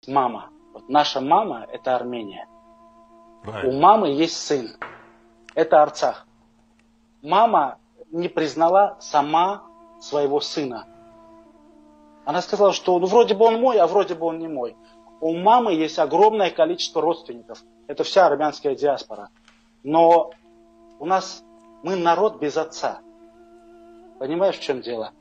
есть мама. Вот наша мама – это Армения. Правильно. У мамы есть сын. Это Арцах. Мама не признала сама своего сына. Она сказала, что вроде бы он мой, а вроде бы он не мой. У мамы есть огромное количество родственников. Это вся армянская диаспора. Но у нас мы народ без отца. Понимаешь, в чем дело?